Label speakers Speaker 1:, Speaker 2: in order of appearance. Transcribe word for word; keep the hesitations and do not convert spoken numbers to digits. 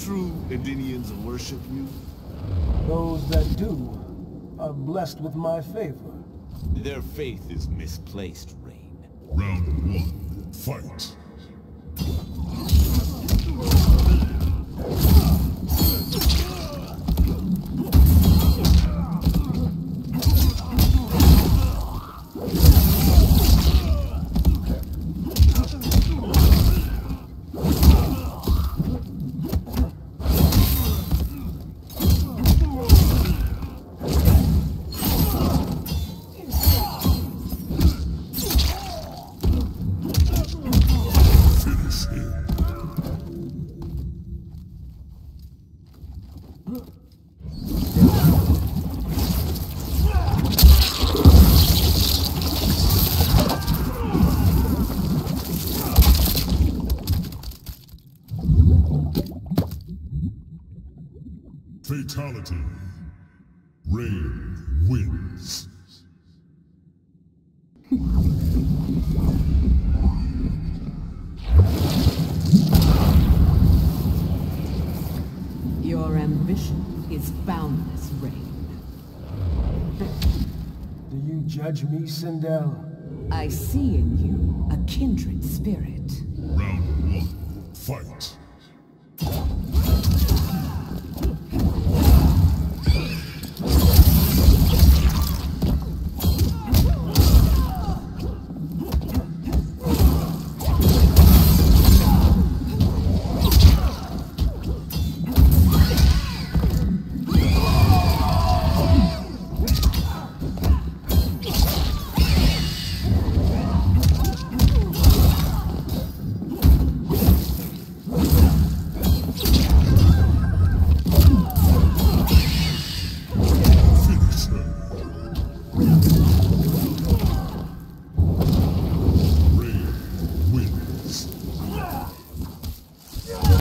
Speaker 1: true Edenians worship you?
Speaker 2: Those that do are blessed with my favor.
Speaker 1: Their faith is misplaced, Rain.
Speaker 3: Round one, fight. Fatality. Rain wins.
Speaker 4: Your ambition is boundless, Rain.
Speaker 2: Do you judge me, Sindel?
Speaker 4: I see in you a kindred spirit.
Speaker 3: Round one, fight.